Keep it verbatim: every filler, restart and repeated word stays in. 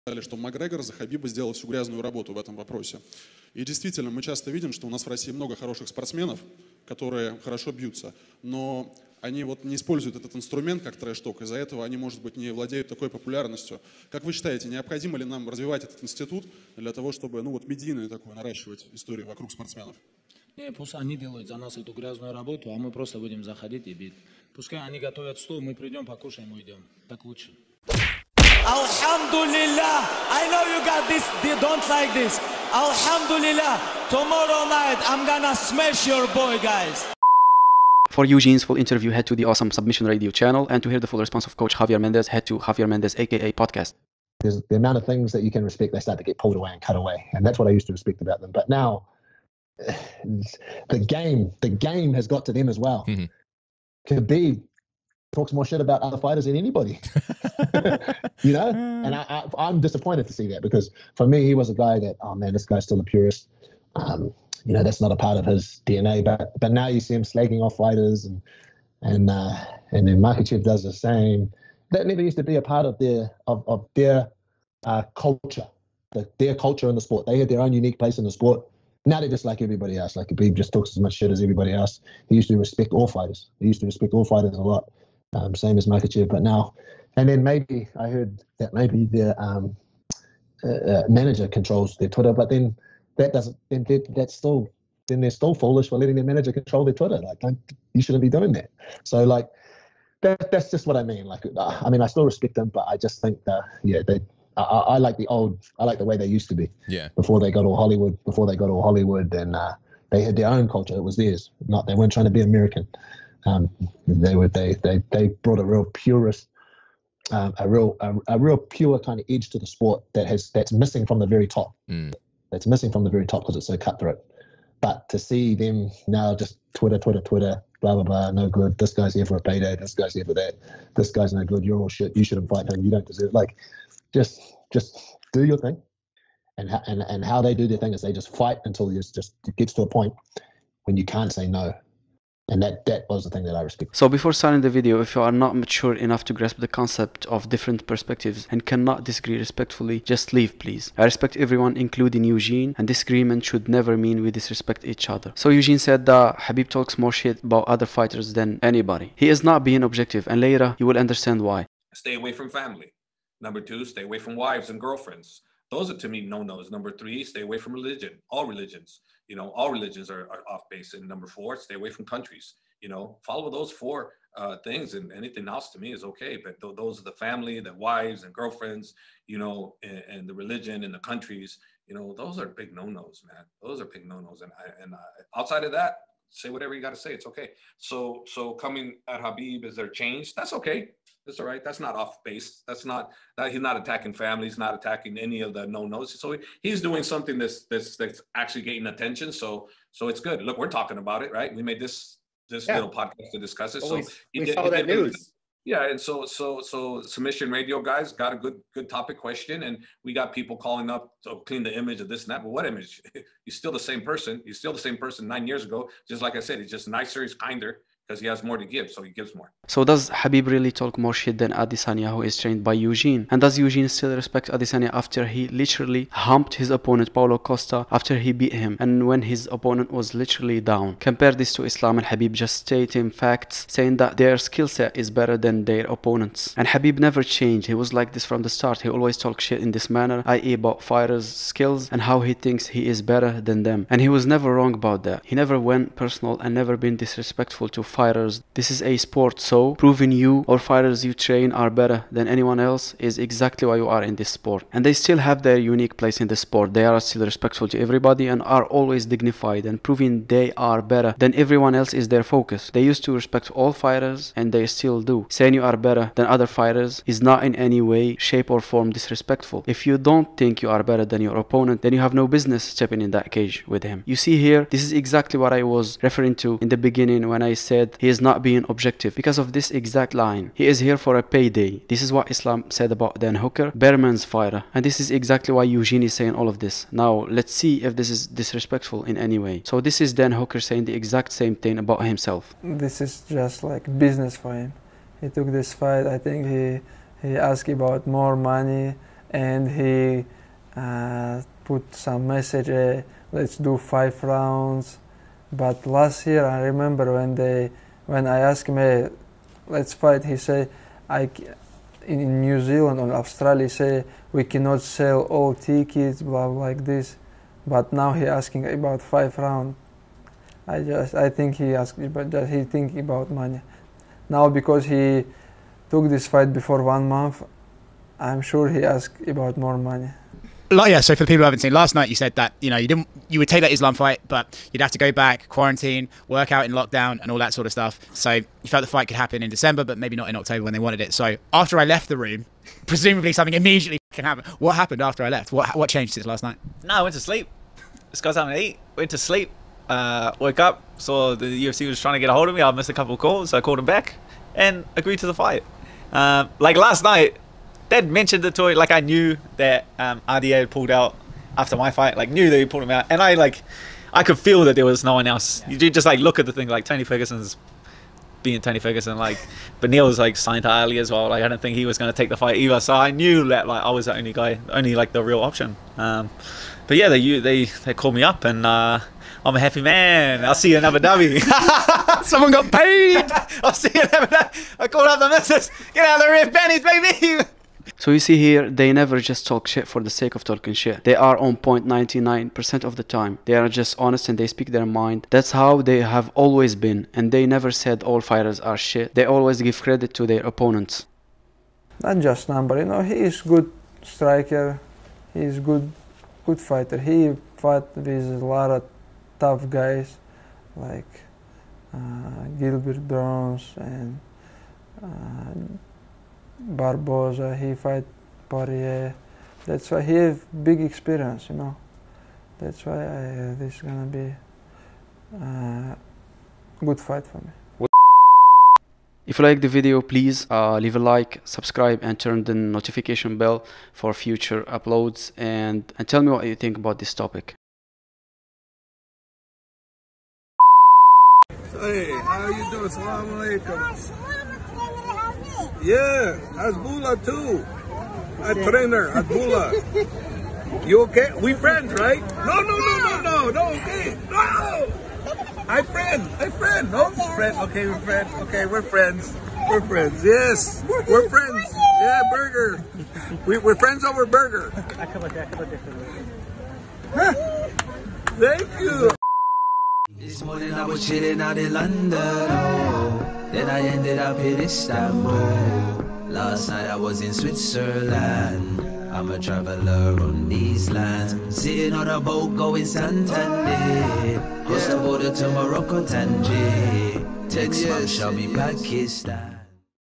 что Макгрегор за Хабиба сделал всю грязную работу в этом вопросе. И действительно, мы часто видим, что у нас в России много хороших спортсменов, которые хорошо бьются, но они вот не используют этот инструмент как трэш-ток, из-за этого они, может быть, не владеют такой популярностью. Как вы считаете, необходимо ли нам развивать этот институт для того, чтобы, ну вот, медийную такую наращивать историю вокруг спортсменов? Не, пусть они делают за нас эту грязную работу, а мы просто будем заходить и бить. Пускай они готовят стол, мы придем, покушаем, уйдем. Так лучше. Alhamdulillah, I know you got this, they don't like this. Alhamdulillah, tomorrow night I'm gonna smash your boy, guys. For Eugene's full interview, head to the Awesome Submission Radio channel, and to hear the full response of Coach Javier Mendez, head to Javier Mendez, aka Podcast. There's the amount of things that you can respect, they start to get pulled away and cut away, and that's what I used to respect about them. But now, the game, the game has got to them as well. Mm-hmm. Khabib talks more shit about other fighters than anybody, you know? And I, I, I'm disappointed to see that, because for me, he was a guy that, oh man, this guy's still a purist. Um, you know, that's not a part of his D N A, but but now you see him slagging off fighters, and and uh, and then Makhachev does the same. That never used to be a part of their of, of their uh, culture, the, their culture in the sport. They had their own unique place in the sport. Now they're just like everybody else. Like Khabib just talks as much shit as everybody else. He used to respect all fighters. He used to respect all fighters a lot. Um, same as Makhachev, but now, and then maybe I heard that maybe their um, uh, manager controls their Twitter, but then that doesn't, then that's still, then they're still foolish for letting their manager control their Twitter. Like, don't, you shouldn't be doing that. So like, that, that's just what I mean. Like, I mean, I still respect them, but I just think that, yeah, they, I, I like the old, I like the way they used to be. Yeah. Before they got all Hollywood, before they got all Hollywood, and uh, they had their own culture. It was theirs. Not, they weren't trying to be American. Um, they were they they they brought a real purist, um, a real a, a real pure kind of edge to the sport that has that's missing from the very top. Mm. That's missing from the very top because it's so cutthroat. But to see them now just Twitter, Twitter, Twitter, blah blah blah, no good. This guy's here for a payday. This guy's here for that. This guy's no good. You're all shit. You shouldn't fight him. You don't deserve. Like, just just do your thing. And how and and how they do their thing is they just fight until it just it gets to a point when you can't say no. And that, that was the thing that I respect. So before starting the video, if you are not mature enough to grasp the concept of different perspectives and cannot disagree respectfully, just leave, please. I respect everyone, including Eugene, and disagreement should never mean we disrespect each other. So Eugene said that Khabib talks more shit about other fighters than anybody. He is not being objective, and later you will understand why. Stay away from family. Number two, stay away from wives and girlfriends. Those are, to me, no-nos. Number three, stay away from religion, all religions. You know, all religions are, are off base. And number four, stay away from countries. You know, follow those four uh, things, and anything else to me is okay. But th those are the family, the wives and girlfriends, you know, and, and the religion and the countries. You know, those are big no-nos, man. Those are big no-nos. And I, and I, outside of that, say whatever you got to say. It's okay. So, so coming at Khabib, is there change? That's okay. That's all right. That's not off base. That's not that he's not attacking families, not attacking any of the no-nos. So he's doing something that's that's that's actually getting attention. So so it's good. Look, we're talking about it, right? We made this this yeah. little podcast to discuss it. So we, he we did, saw he that did, news. Yeah, and so so so Submission Radio guys got a good good topic question, and we got people calling up to clean the image of this and that. But what image? He's still the same person. He's still the same person nine years ago. Just like I said, he's just nicer. He's kinder. Because he has more to give, so he gives more. So does Khabib really talk more shit than Adesanya, who is trained by Eugene? And does Eugene still respect Adesanya after he literally humped his opponent Paulo Costa after he beat him, and when his opponent was literally down? Compare this to Islam and Khabib just stating facts, saying that their skill set is better than their opponents. And Khabib never changed. He was like this from the start. He always talked shit in this manner, that is about fighters' skills and how he thinks he is better than them. And he was never wrong about that. He never went personal and never been disrespectful to fighters. This is a sport, so proving you or fighters you train are better than anyone else is exactly why you are in this sport. And they still have their unique place in the sport. They are still respectful to everybody and are always dignified, and proving they are better than everyone else is their focus. They used to respect all fighters and they still do. Saying you are better than other fighters is not in any way, shape or form disrespectful. If you don't think you are better than your opponent, then you have no business stepping in that cage with him. You see here, this is exactly what I was referring to in the beginning when I said he is not being objective, because of this exact line. He is here for a payday. This is what Islam said about Dan Hooker, Bearman's fighter, and this is exactly why Eugene is saying all of this. Now let's see if this is disrespectful in any way. So this is Dan Hooker saying the exact same thing about himself. This is just like business for him. He took this fight, I think he he asked about more money, and he uh, put some message, uh, let's do five rounds. But last year, I remember when they, when I asked him, hey, let's fight, he said, I, in New Zealand or Australia, say we cannot sell all tickets, blah, blah, like this. But now he asking about five rounds. I just, I think he asked, but just he thinking about money. Now because he took this fight before one month, I'm sure he asked about more money. Like, yeah, so for the people who haven't seen, last night you said that, you know, you didn't, you would take that Islam fight, but you'd have to go back, quarantine, work out in lockdown and all that sort of stuff. So you felt the fight could happen in December, but maybe not in October when they wanted it. So after I left the room, presumably something immediately can happen. What happened after I left? What, what changed since last night? No, I went to sleep. Just got something to eat, went to sleep, uh, woke up, saw the U F C was trying to get a hold of me. I missed a couple of calls, so I called him back and agreed to the fight. Um, like last night, they'd mentioned it to me, like I knew that um, R D A had pulled out after my fight, like knew that he pulled him out, and I like, I could feel that there was no one else. You just like look at the thing, like Tony Ferguson's being Tony Ferguson, like, but Neil was like signed to Ali as well. Like I don't think he was going to take the fight either, so I knew that like I was the only guy, only like the real option. Um, but yeah, they they they called me up, and uh, I'm a happy man. I'll see you in Abu Dhabi. Someone got paid. I'll see you in Abu Dhabi. I called up the missus. Get out of the ref panties, baby. So you see here, they never just talk shit for the sake of talking shit. They are on point ninety-nine percent of the time. They are just honest and they speak their mind. That's how they have always been. And they never said all fighters are shit. They always give credit to their opponents. Not just number, you know, he is good striker. He is good, good fighter. He fought with a lot of tough guys like uh, Gilbert Burns and uh, Barboza. He fight Poirier. That's why he have big experience, you know. That's why I, uh, this is gonna be a uh, good fight for me. If you like the video, please uh, leave a like, subscribe and turn the notification bell for future uploads, and, and tell me what you think about this topic. Hey, how you doing? Assalamu alaikum. Yeah, Azbullah too. A trainer, Azbullah. You okay? We friends, right? No, no, no, no, no, no, okay. No! I friend, I friend, no? Friend, okay, we're friends. Okay, we're friends. We're friends, yes. We're friends. Yeah, burger. We, we're friends over burger. Thank you. This morning I was chilling out in London, oh. Then I ended up in Istanbul. Last night I was in Switzerland. I'm a traveler on these lands. Sitting on a boat going Santander. Cross the border to Morocco, Tangier. Text yeah, show me Pakistan.